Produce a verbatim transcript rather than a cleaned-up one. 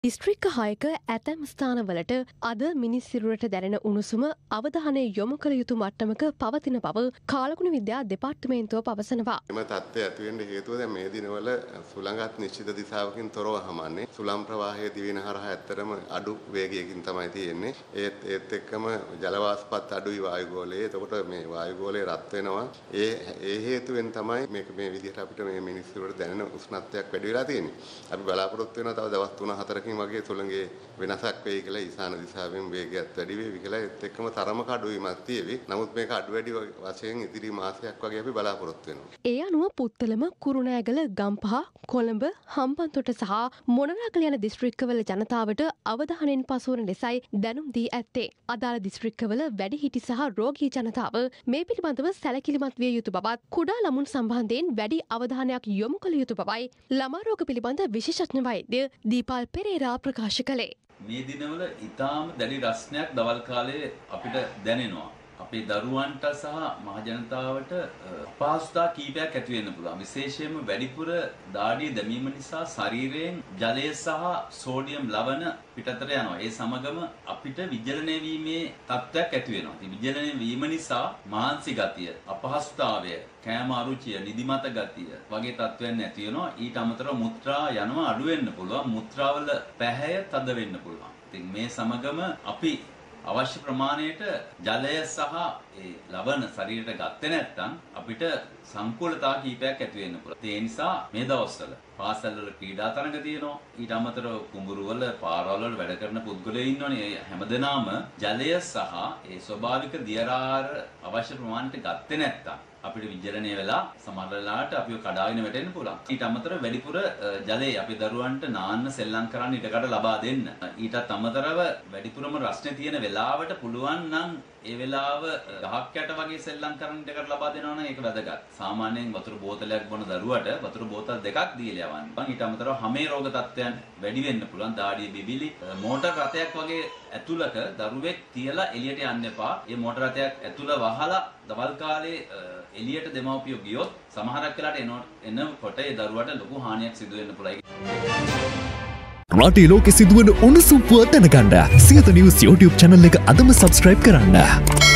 දිස්ත්‍රික්ක හයක ඇතැම් ස්ථානවලට අද මිනිස් සිරුරට දැනෙන උණුසුම අවධානය යොමු කළ යුතු මට්ටමක පවතින බව කාලගුණ විද්‍යා දෙපාර්තමේන්තුව පවසනවා. එම තත්ත්වය ඇති වෙන්න හේතුව දැන් මේ දිනවල සුළඟත් නිශ්චිත දිශාවකින් තොරව හමන්නේ. සුළං ප්‍රවාහයේ දිවෙන හරහා ඇත්තටම අඩු වේගයකින් තමයි තියෙන්නේ. ඒත් ඒත් එක්කම ජල වාෂ්පත් අඩුයි වායුගෝලයේ. එතකොට මේ වායුගෝලය රත් වෙනවා. ඒ ඒ හේතුවෙන් තමයි මේක මේ විදිහට අපිට මේ මිනිස් සිරුරට දැනෙන උෂ්ණත්වයක් වැඩි වෙලා තියෙන්නේ. අපි බලාපොරොත්තු වෙනවා තව දවස් තුන හතරකින් වගේ සුළඟේ වෙනසක් වෙයි කියලා ඊසාන දිශාවෙන් වේගයත් වැඩි වෙයි කියලා ඒත් එක්කම තරමක අඩුවීමක් තියෙවි. නමුත් මේක අඩු වැඩි වශයෙන් ඉදිරි මාසයක් වගේ අපි බලාපොරොත්තු වෙනවා. ඒ අනුව පුත්තලම කුරුණෑගල ගම්පහ කොළඹ හම්බන්තොට සහ මොනරාගල යන දිස්ත්‍රික්කවල ජනතාවට අවධානයෙන් පසුවන ලෙසයි දැනුම් දී ඇත්තේ. අදාළ දිස්ත්‍රික්කවල වැඩිහිටි සහ රෝගී ජනතාව මේ පිළිබඳව සැලකිලිමත් විය යුතු බවත් කුඩා ළමුන් සම්බන්ධයෙන් වැඩි අවධානයක් යොමු කළ යුතු බවයි ළමා රෝග පිළිබඳ විශේෂඥ වෛද්‍ය දීපල් පෙරේරා ප්‍රකාශ කළේ. මේ දිනවල ඊටාම දැඩි රස්නයක් දවල් කාලයේ අපිට දැනෙනවා. අපේ දරුවන්ට සහ මහ ජනතාවට අපහසුතා කීපයක් ඇති වෙන්න පුළුවන්. විශේෂයෙන්ම වැඩිපුර දාඩිය දැමීම නිසා ශරීරයෙන් ජලය සහ සෝඩියම් ලවණ පිටතට යනවා. ඒ සමගම අපිට විජලනය වීමේ තත්ත්වයක් ඇති වෙනවා. ඉතින් විජලනය වීම නිසා මානසික ගතිය, අපහසුතාවය, කෑම අරුචිය, නිදිමත ගතිය වගේ තත්ත්වයන් ඇති වෙනවා. ඊට අමතරව මුත්‍රා යනවා අඩු වෙන්න පුළුවන්. මුත්‍රාවල පැහැය තද වෙන්න පුළුවන්. ඉතින් මේ සමගම අපි අවශ්‍ය ප්‍රමාණයට ජලය සහ ඒ ලවණ ශරීරයට ගත්තේ නැත්නම් අපිට සංකූලතා කීපයක් ඇති වෙන්න පුළුවන්. ඒ නිසා මේ දවස්වල පාසල් වල ක්‍රීඩා තරඟ තියෙනවා. ඊට අමතරව කුඹුරු වල පාරවල් වල වැඩ කරන පුද්ගලයෝ ඉන්නවනේ. හැමදෙනාම ජලය සහ ඒ ස්වභාවික දියරාර අවශ්‍ය ප්‍රමාණයට ගත්තේ නැත්නම් අපිට විජලනය වෙලා සමහර වෙලාවට අපිව කඩාගෙන වැටෙන්න පුළුවන්. ඊට අමතරව වැඩිපුර ජලය අපේ දරුවන්ට නාන්න සෙල්ලම් කරන්න ඉඩකඩ ලබා දෙන්න. ඊටත් අමතරව වැඩිපුරම රස්නේ තියෙන වෙලාවට පුළුවන් නම් ඒ වෙලාව ගහක් යට වගේ සෙල්ලම් කරන්න ඉඩකඩ ලබා දෙනවා නම් ඒක වැදගත්. සාමාන්‍යයෙන් වතුර බෝතලයක් බොන දරුවට වතුර බෝතල් දෙකක් දීලා යවන්න. ඊට අමතරව හැමේ රෝග තත්ත්වයන් වැඩි වෙන්න පුළුවන්. දාඩිය බිබිලි මෝටර් රථයක් වගේ ඇතුළක දරුවෙක් තියලා එළියට යන්න එපා. මේ මෝටර් රථයක් ඇතුළ වහලා දවල් කාලේ එළියට දෙමව්පියෝ ගියොත් සමහරක් වෙලාවට එනකොට ඒ දරුවට ලොකු හානියක් සිදු වෙන්න පුළුවන්. රටේ ලෝකෙ සිදුවන උණුසුම් පුවත් දැනගන්න සියත නිවුස් YouTube channel එක අදම subscribe කරන්න.